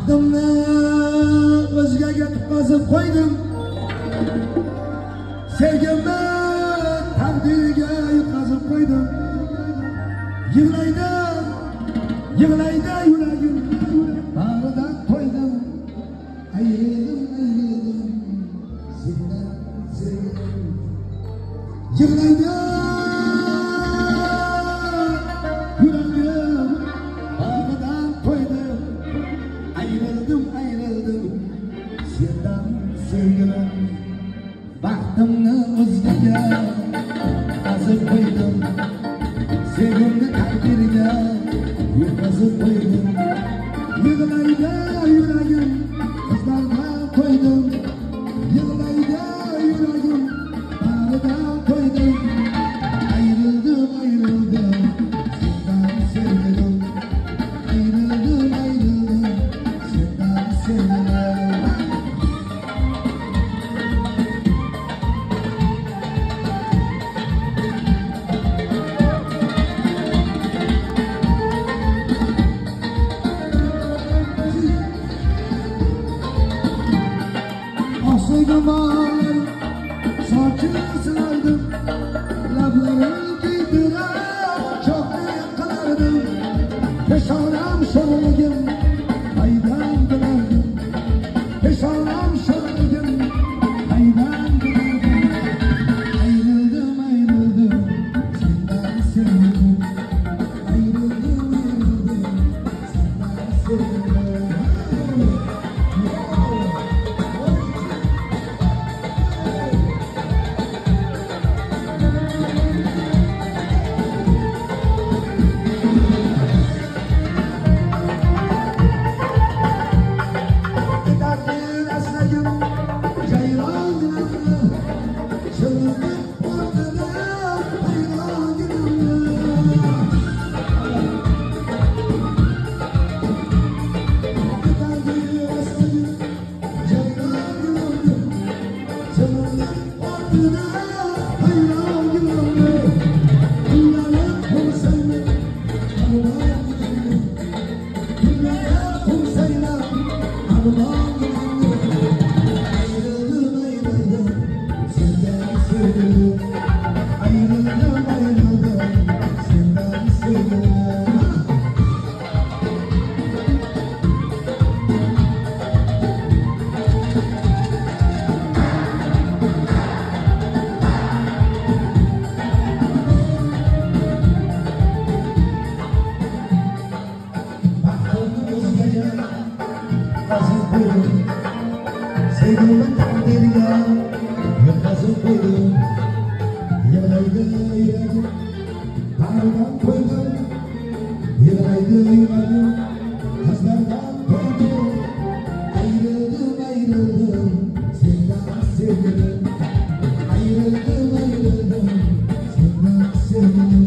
Baxtimni o'zgaga tutqazib qo'ydim. Sevgimni taqdiriga yutqazib qo'ydim. Yig'laydi, yig'laydi yuragim, bag'ridan to'ydim. Ayrildim, sendan sevdim. Yig'laydi yuragim, bag'ridan to'ydim. Ayrildim, sendan sevgilim. Baxtimni o'zgaga tutqazib qo'ydim. Sevgimni taqdiriga yutqazib qo'ydim. Yig'laydi yuragim, qizlardan qo'ydim. Yig'laydi yuragim, bag'ridan qo'ydim. Ayrildim, sendan sevgilim. Ayrildim, sendan sevgilim. Sevgilim, sochini silardim, lablarini kiydirib, cho'qni qilardim. Peshonam sho'rligim, haydan bilardim. Peshonam sho'rligim, haydan bilardim. Ayrildim, sendan sevgilim. Ayrildim, sendan sevgilim. Sevgilim taqdiriga yutqazib qo'ydim. Yig'laydi yuragim, bag'ridan qo'ydim. Yig'laydi yuragim, qizlardan qo'ydim. Ayrildim, sendan sevgilim. Ayrildim, sendan sevgilim.